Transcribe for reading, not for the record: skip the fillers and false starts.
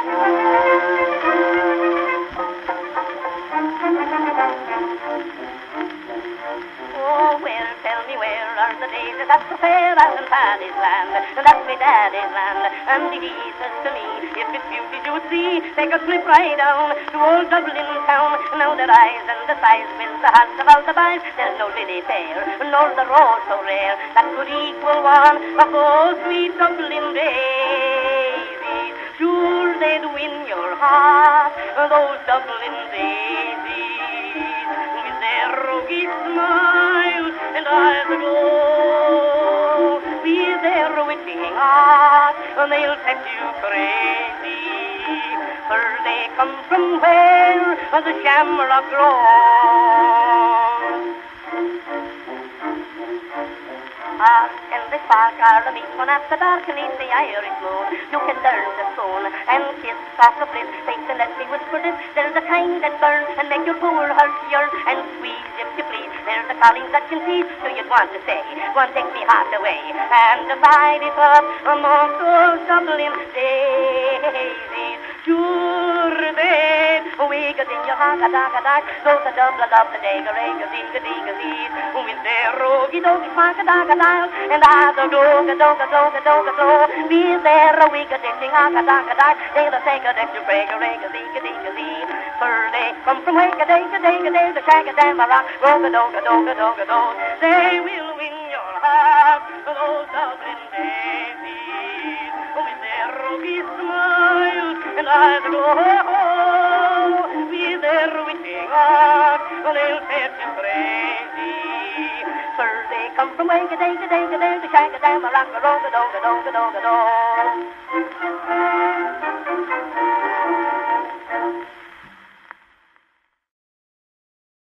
Oh, well, tell me where are the daisies at the fair out in Paddy's land? That's me daddy's land, and he says to me, if it's beauties you would see, take a slip right down to old Dublin town. Now the rise and the size fills the hearts of all the boys. There's no lily fair, nor the rose so rare, that could equal one of those sweet Dublin daisies. Sure they'd win your heart, those Dublin daisies, with their roguish smile and eyes aglow, with their witching art, they'll set you crazy. For they come from where the shamrock grows. And the spark are the meat one after dark and eat the Irish moon. You can learn the stone and kiss off the bliss. Face and let me whisper this. There's a kind that burns and make your poor heart yearn and squeeze if you please. There's the callings that can tease. So you'd want to say, one take me heart away and divide it up among those Dublin daisies. Sure they wiggled in your heart, a-dag, so the Dublin of the day, a-rag-a-ding-a-ding-a-dee, with their rogy-dogy spark-a-dag-a-dag, and a-dog-a-dog-a-dog-a-dog-a-dog, be there a wiggle-ding-ding, a-dag, they'll take a deck to break-a-rag-a-ding-a-ding-a-dee, for they come from wake-a-day-a-day-a-day, the shag-a-dam-a-rock, rock-a-dog-a-dog-a-dog-a-dog, they will win your heart, those Dublin daisies, with their rogy smile, and eyes go with their witching art, they'll set you crazy. For they come from wake-a-day-a-day-a-day, the shag-a-dam-a-rock, a-dog-a-dog-a-dog-a-dog-a-dog.